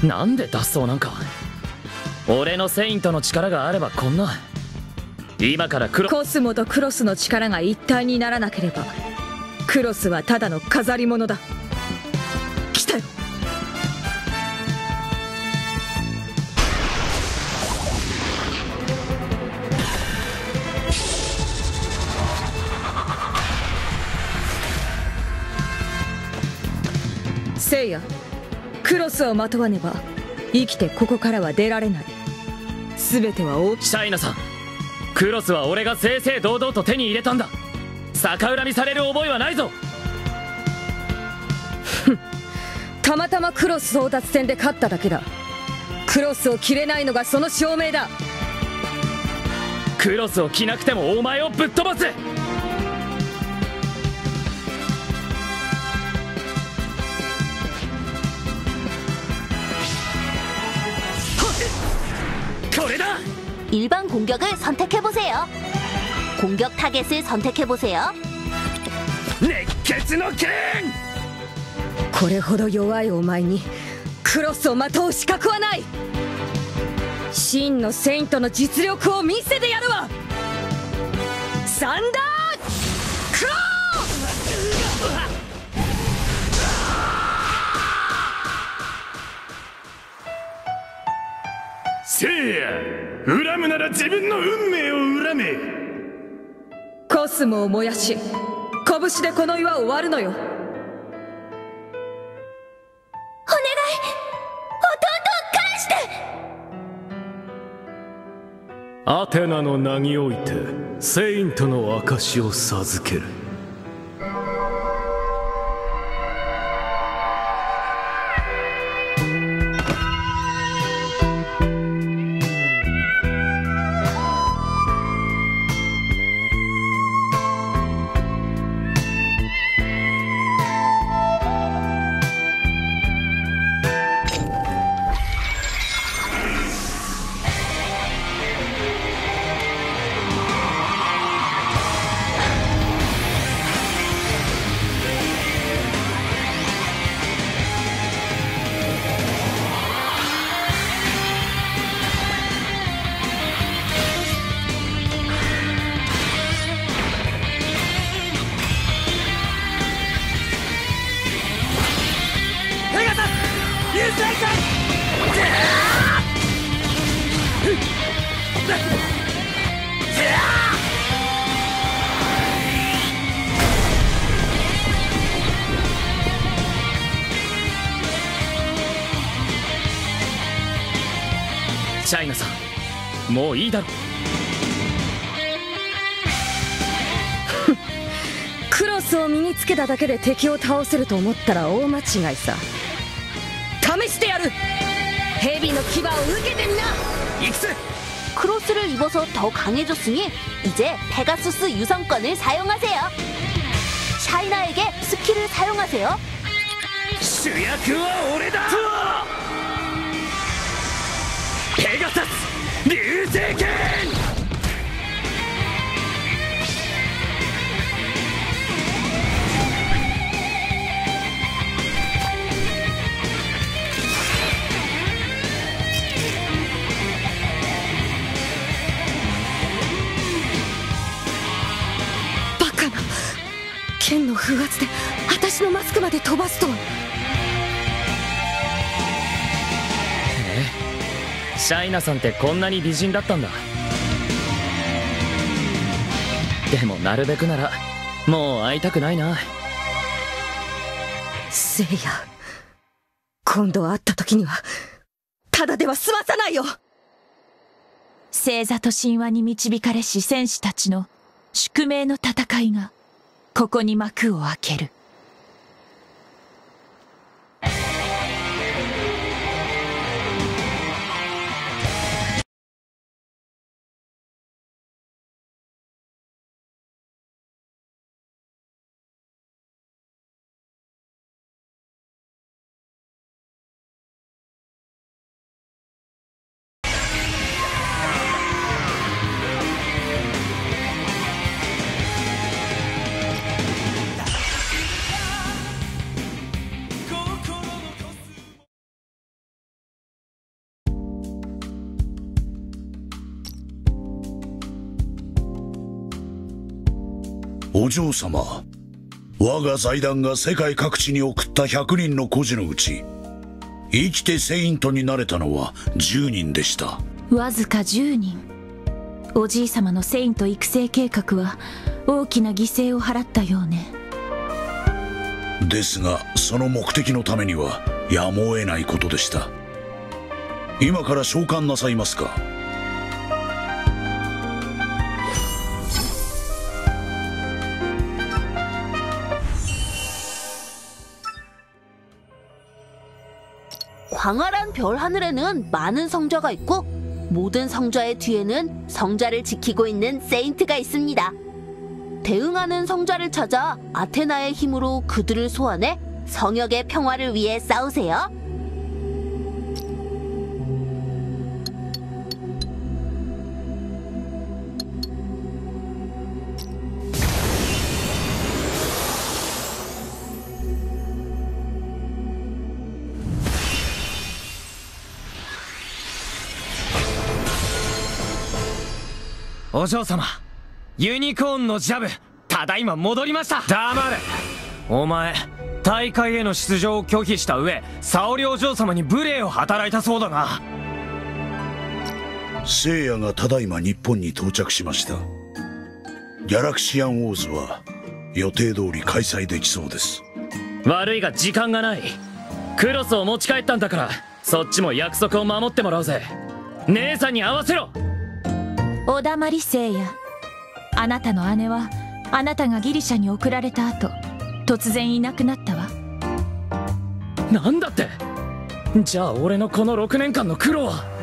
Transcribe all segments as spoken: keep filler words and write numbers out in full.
なんで脱走なんか。俺のセイントの力があればこんな。今からクロコスモとクロスの力が一体にならなければクロスはただの飾り物だ。来たよ。せいや、クロスをまとわねば生きてここからは出られない。全ては大きシャイナさん、クロスは俺が正々堂々と手に入れたんだ。逆恨みされる覚えはないぞ。 たまたまクロス争奪戦で勝っただけだ。クロスを着れないのがその証明だ。 クロスを着なくてもお前をぶっ飛ばす。これだ。 일반 공격을 선택해보세요. 공격 타겟을 선택해보세요. 熱血の剣。 これほど弱いお前にクロスをまとう資格はない。真のセイントの実力を見せてやるわ。サンダークロー。せいや、恨むなら自分の運命を恨め。 コスモを燃やし拳でこの岩を割るのよ。 アテナの名においてセイントの証を授ける。 シャイナさん、もういいだろ。 クロスを身につけただけで敵を倒せると思ったら大間違いさ。試してやる。蛇の牙を受けてみな。 行くぜ。 크로스를 입어서 더 강해졌으니 이제 페가수스 유성권을 사용하세요. 샤이나에게 스킬을 사용하세요. 主役は俺だ。ペガサス流星剣。 バカな。剣の風圧で私のマスクまで飛ばすとは。 シャイナさんってこんなに美人だったんだ。でもなるべくならもう会いたくないな。 せいや、今度会った時にはただでは済まさないよ。 星座と神話に導かれし戦士たちの宿命の戦いがここに幕を開ける。 お嬢様、我が財団が世界各地に送ったひゃくにんの孤児のうち、生きてセイントになれたのはじゅうにんでした。 わずかじゅうにん。おじい様のセイント育成計画は大きな犠牲を払ったようね。 ですがその目的のためにはやむを得ないことでした。今から召喚なさいますか？ 광활한 별 하늘에는 많은 성자가 있고 모든 성자의 뒤에는 성자를 지키고 있는 세인트가 있습니다. 대응하는 성자를 찾아 아테나의 힘으로 그들을 소환해 성역의 평화를 위해 싸우세요. 오嬢様、ユニコーンのジャブ、ただいま戻りました。黙れ。お前、大会への出場を拒否した上、沙織お嬢様に無礼を働いたそうだな。 聖夜がただいま日本に到着しました。ギャラクシアンウォーズは予定通り開催できそうです。 悪いが時間がない。クロスを持ち帰ったんだから、そっちも約束を守ってもらうぜ。姉さんに合わせろ。 おだまり聖夜。あなたの姉はあなたがギリシャに送られた後、突然いなくなったわ。 なんだって。じゃあ俺のこのろくねんかんの苦労は。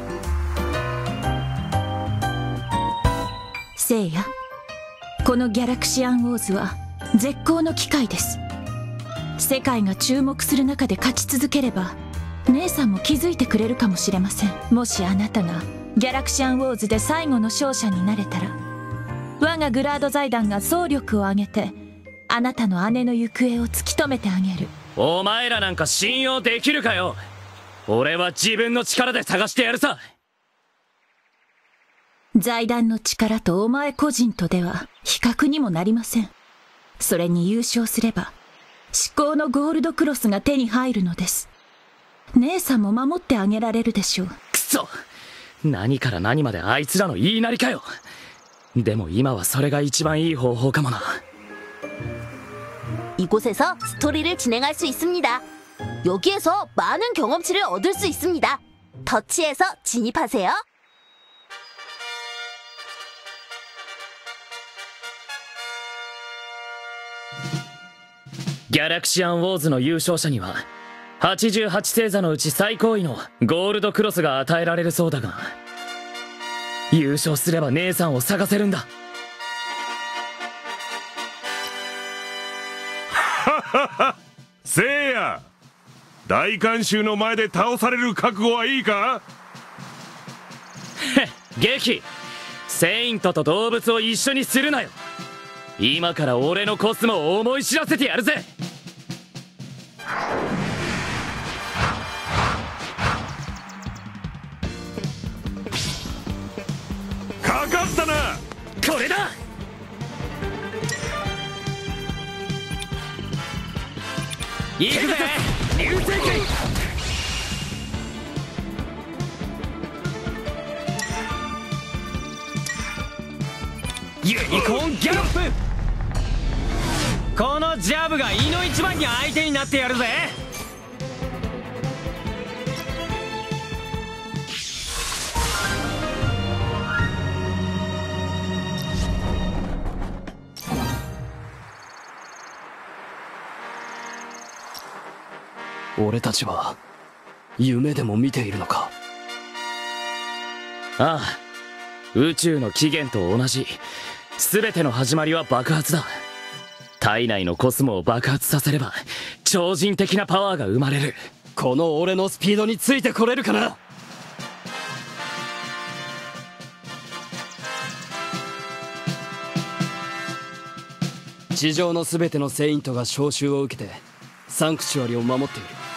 聖夜、このギャラクシアンウォーズは絶好の機会です。世界が注目する中で勝ち続ければ、姉さんも気づいてくれるかもしれません。もしあなたがギャラクシアンウォーズで最後の勝者になれたら、我がグラード財団が総力を挙げてあなたの姉の行方を突き止めてあげる。 お前らなんか信用できるかよ。俺は自分の力で探してやるさ。 財団の力とお前個人とでは比較にもなりません。それに優勝すれば至高のゴールドクロスが手に入るのです。姉さんも守ってあげられるでしょう。 くそ、何から何まであいつらの言いなりかよ。でも今はそれが一番いい方法かもな。 이곳에서 스토리를 진행할 수 있습니다. 여기에서 많은 경험치를 얻을 수 있습니다. 터치해서 진입하세요. 갤럭시안ウォーズの優勝者にははちじゅうはち星座のうち最高位のゴールドクロスが与えられるそうだが、優勝すれば姉さんを探せるんだ。 せいや、大観衆の前で倒される覚悟はいいか？ ゲキ、セイントと動物を一緒にするなよ。今から俺のコスモを思い知らせてやるぜ。 かかったな。 これだ。行くぜ流星剣。 ユニコーンギャロップ。このジャブがいの一番に相手になってやるぜ。 俺たちは夢でも見ているのか。 ああ、宇宙の起源と同じ。全ての始まりは爆発だ。体内のコスモを爆発させれば超人的なパワーが生まれる。 この俺のスピードについてこれるかな。地上の全てのセイントが召集を受けてサンクチュアリを守っている。